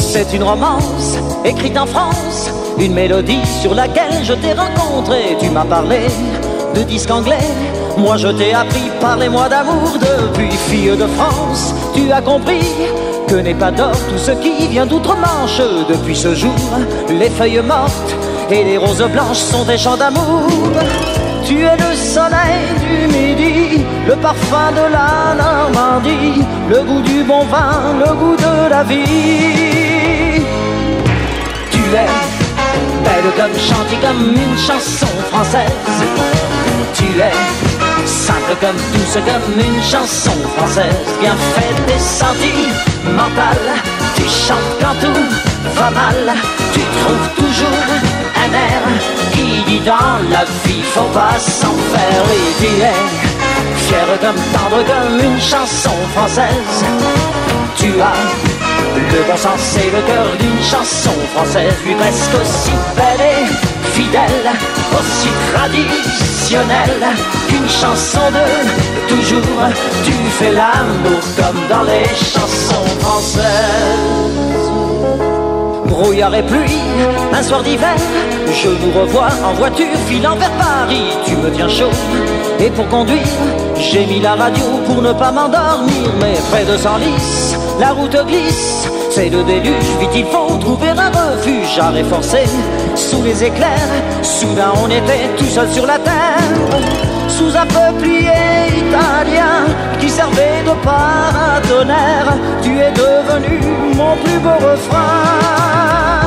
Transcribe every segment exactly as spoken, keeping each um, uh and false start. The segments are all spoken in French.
C'est une romance écrite en France, une mélodie sur laquelle je t'ai rencontré. Tu m'as parlé de disques anglais, moi je t'ai appris, parlez-moi d'amour. Depuis fille de France, tu as compris que n'est pas d'or tout ce qui vient d'outre-Manche. Depuis ce jour, les feuilles mortes et les roses blanches sont des chants d'amour. Tu es le soleil du midi, le parfum de la Normandie, le goût du bon vin, le goût de la vie. Tu es belle comme gentille comme une chanson française. Tu es simple comme douce comme une chanson française. Bien faite et sentimentale, tu chantes quand tout va mal. Tu trouves toujours un air qui dit dans la vie faut pas s'en faire. Et tu es fière comme tendre comme une chanson française. Tu as le bon sens et le cœur d'une chanson française. Puis presque aussi belle et fidèle, aussi traditionnelle qu'une chanson de toujours. Tu fais l'amour comme dans les chansons françaises. Brouillard et pluie, un soir d'hiver, je vous revois en voiture filant vers Paris. Tu me tiens chaud et pour conduire, j'ai mis la radio pour ne pas m'endormir. Mais près de Senlis, la route glisse, c'est le déluge, vite il faut trouver un refuge. Arrêt forcé, sous les éclairs, soudain on était tout seul sur la terre. Sous un peuplier italien qui servait de paratonnerre, tu es devenu mon plus beau refrain.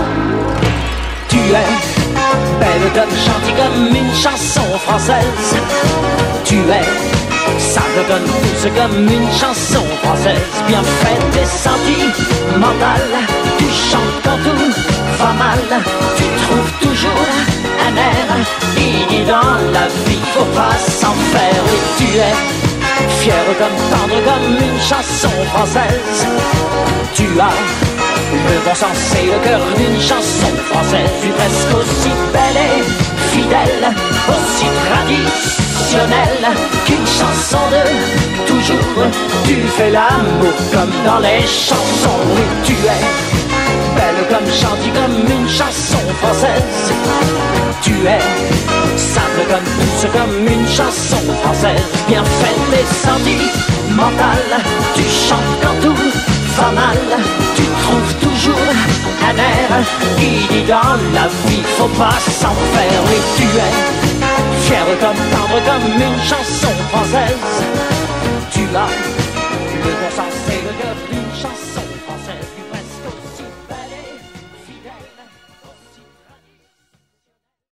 Tu es belle comme gentille comme une chanson française. Tu es simple comme douce comme une chanson française. Bien faite et sentimentale, tu chantes quand tout va mal. Tu trouves toujours un air qui dit dans la vie faut pas s'en faire. Et tu es fière comme tendre comme une chanson française. Tu as le bon sens et le cœur d'une chanson française. Tu es presque aussi belle et fidèle, aussi traditionnelle qu'une chanson de toujours. Tu fais l'amour comme dans les chansons. Oui, tu es belle comme gentille comme une chanson française. Tu es simple comme douce comme une chanson française. Bien faite et sentimentale, tu chantes quand tout va mal. Tu trouves toujours un air qui dit dans la vie faut pas s'en faire. Oui, tu es fière comme tendre comme une chanson française. Tu as le bon sens